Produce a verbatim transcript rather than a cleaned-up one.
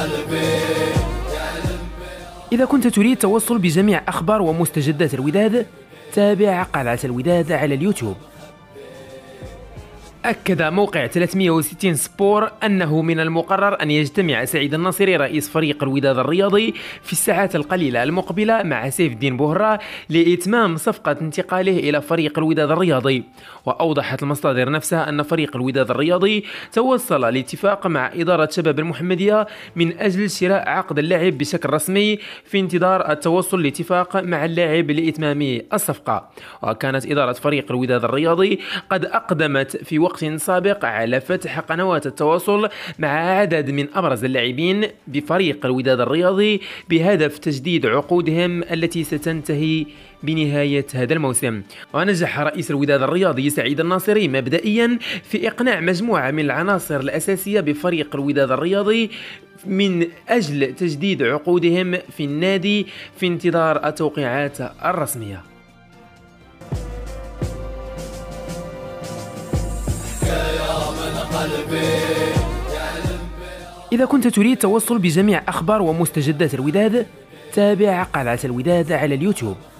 إذا كنت تريد التوصل بجميع أخبار ومستجدات الوداد، تابع قلعة الوداد على اليوتيوب. أكد موقع ثلاثمئة وستين سبور أنه من المقرر أن يجتمع سعيد الناصري رئيس فريق الوداد الرياضي في الساعات القليلة المقبلة مع سيف الدين بوهرة لإتمام صفقة انتقاله إلى فريق الوداد الرياضي. وأوضحت المصادر نفسها أن فريق الوداد الرياضي توصل لاتفاق مع إدارة شباب المحمدية من أجل شراء عقد اللاعب بشكل رسمي في انتظار التوصل لاتفاق مع اللاعب لإتمام الصفقة. وكانت إدارة فريق الوداد الرياضي قد أقدمت في وقت سابق على فتح قنوات التواصل مع عدد من أبرز اللاعبين بفريق الوداد الرياضي بهدف تجديد عقودهم التي ستنتهي بنهاية هذا الموسم. ونجح رئيس الوداد الرياضي سعيد الناصري مبدئيا في إقناع مجموعة من العناصر الأساسية بفريق الوداد الرياضي من أجل تجديد عقودهم في النادي في انتظار التوقيعات الرسمية. إذا كنت تريد التوصل بجميع أخبار ومستجدات الوداد، تابع قلعة الوداد على اليوتيوب.